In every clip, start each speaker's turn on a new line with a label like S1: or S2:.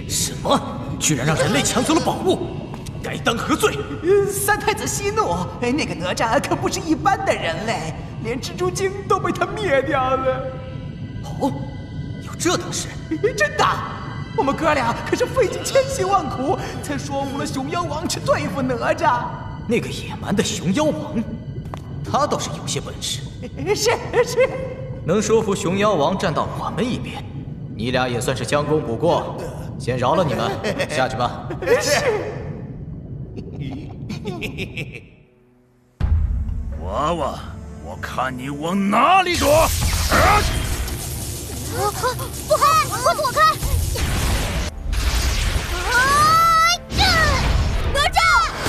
S1: 什么？居然让人类抢走了宝物，该当何罪？
S2: 三太子息怒，那个哪吒可不是一般的人类，连蜘蛛精都被他灭掉了。
S1: 哦，有这等事？
S2: 真的，我们哥俩可是费尽千辛万苦，才说服了熊妖王去对付哪吒。
S1: 那个野蛮的熊妖王，他倒是有些本事。
S2: 是，
S1: 能说服熊妖王站到我们一边，你俩也算是将功补过。先饶了你们，下去吧。
S2: 是。
S3: 娃娃，我看你往哪里躲！
S4: 不开，快躲开！哪吒！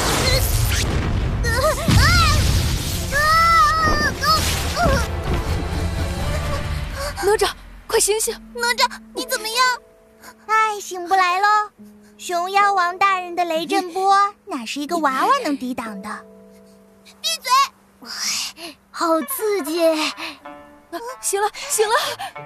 S5: 哪吒，快醒醒！
S4: 哪吒，你怎么样？哎，醒不来喽！熊妖王大人的雷震波哪是一个娃娃能抵挡的？闭嘴！好刺激！
S5: 醒了，醒了！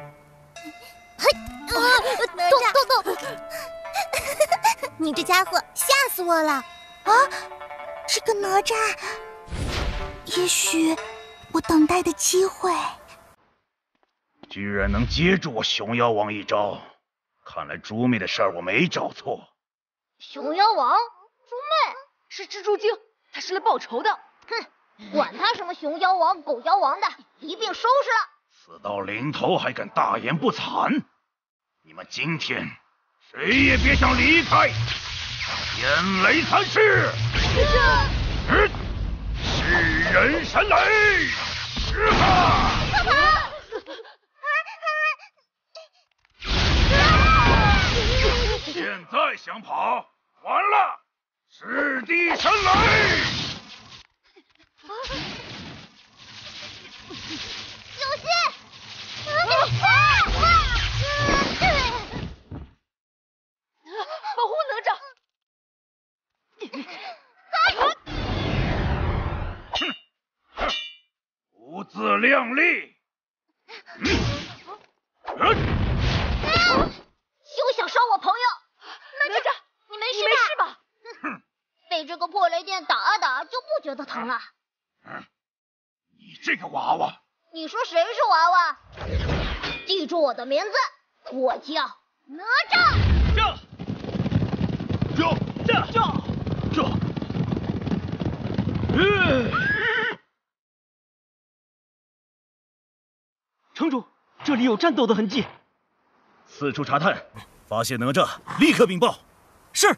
S4: 动！你这家伙吓死我了！啊，这个哪吒，也许我等待的机会。
S3: 居然能接住我熊妖王一招，看来猪妹的事儿我没找错。
S6: 熊妖王，猪妹是蜘蛛精，她是来报仇的。
S4: 哼，管他什么熊妖王、狗妖王的，一并收拾了。
S3: 死到临头还敢大言不惭！你们今天谁也别想离开！天雷残势，是人神雷，是吧？现在想跑，完了！是地神雷！
S4: 小心！
S6: 保护哪吒！
S3: 不自量力！
S4: 休想伤我朋友！
S6: 哪吒，
S4: 你没事
S6: 吧？
S4: 哼，被这个破雷电打啊打就不觉得疼了。
S3: 你这个娃娃！
S4: 你说谁是娃娃？记住我的名字，我叫哪吒。
S7: 城主，这里有战斗的痕迹。
S3: 四处查探，发现哪吒，立刻禀报。
S7: 是。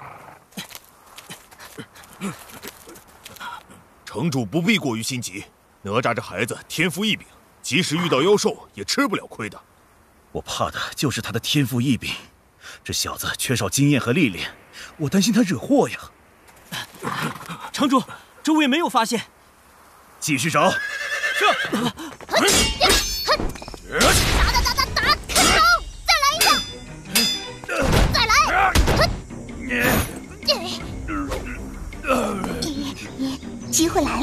S8: 城主不必过于心急，哪吒这孩子天赋异禀，即使遇到妖兽也吃不了亏的。
S3: 我怕的就是他的天赋异禀，这小子缺少经验和历练，我担心他惹祸呀。
S7: 城主，周围没有发现。
S3: 继续找。
S4: 打，看招！再来一下！再来！机会来了！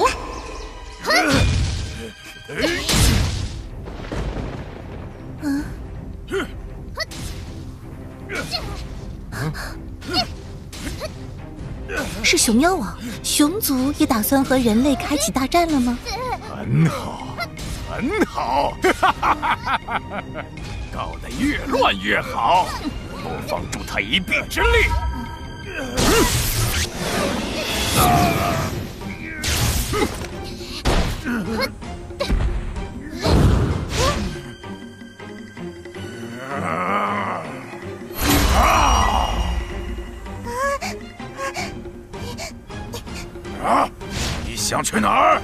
S5: 是熊妖王，熊族也打算和人类开启大战了吗？
S8: 很好，搞得越乱越好，不放助他一臂之力。你想去哪儿？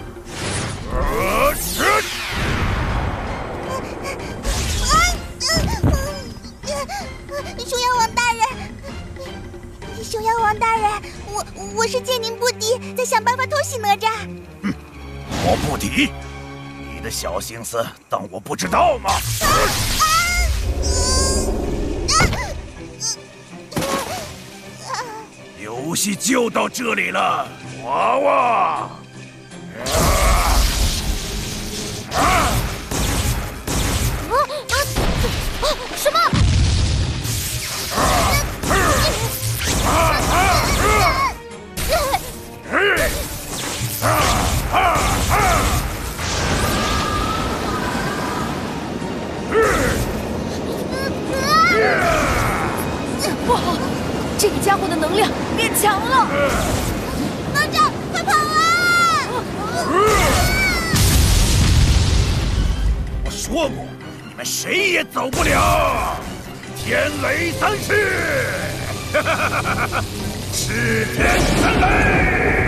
S4: 熊妖王大人，我是借您不敌，在想办法偷袭哪吒。
S3: 我不敌，你的小心思当我不知道吗？游戏就到这里了，娃娃。
S4: 什么？
S6: 这个家伙的能量变强了！
S4: 哪吒，快跑啊！
S3: 我说过，你们谁也走不了！天雷三式，赤天三雷！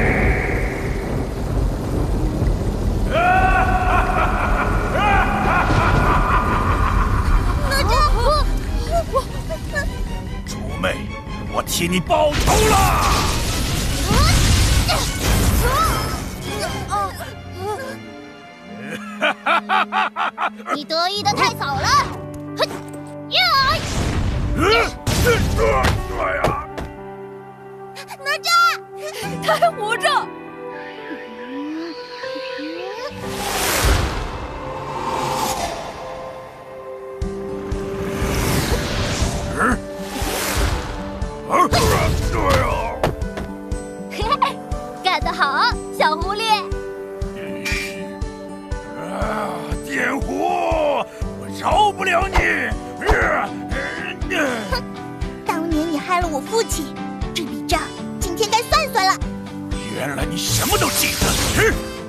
S4: 哪吒，
S3: 猪妹，我替你报仇了！
S4: 你得意的太早了！哼，呀！哪吒，
S6: 他还活着！
S4: 干得好，小狐狸！
S3: 电狐，我饶不了你！
S4: 哼，当年你害了我父亲，这笔账今天该算算了。
S3: 原来你什么都记得！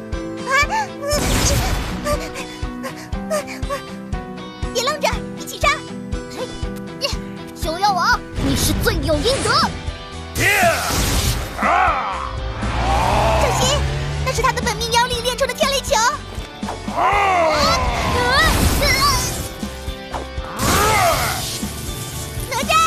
S4: 别愣着，一起上！熊妖王，你是罪有应得。小心，那是他的本命妖力炼出的天雷球。哪吒！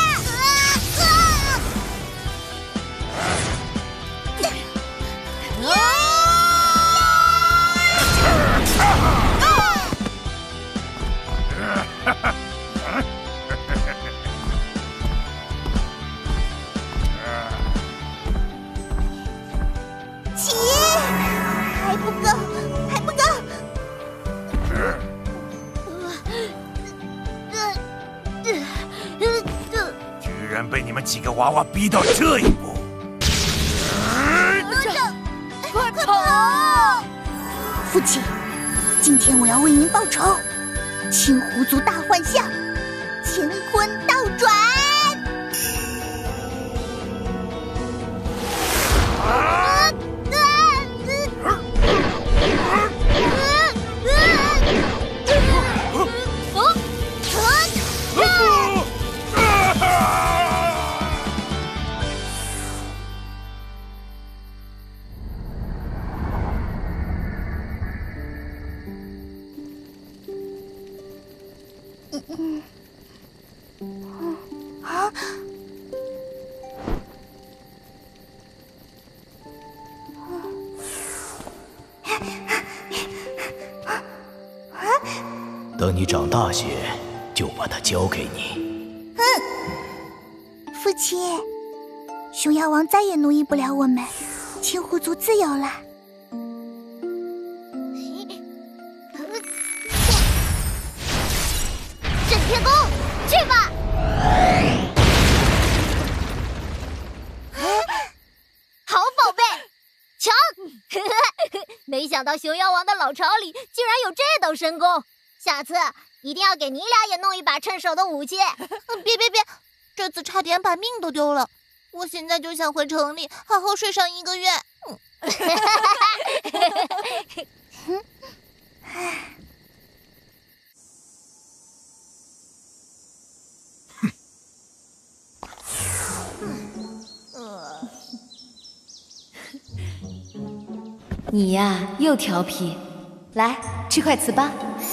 S4: 起！还不够，还不够！
S3: 居然被你们几个娃娃逼到这一步！
S4: 哪吒，快跑！父亲，今天我要为您报仇！青狐族大幻象，乾坤倒转！
S1: 等你长大些，就把它交给你。
S4: 父亲，熊妖王再也奴役不了我们，青狐族自由了。震天弓，去吧！好宝贝，抢！没想到熊妖王的老巢里竟然有这等神功，下次一定要给你俩也弄一把趁手的武器。别，这次差点把命都丢了。我现在就想回城里好好睡上1个月。
S6: 你呀，又调皮，来吃块糍粑。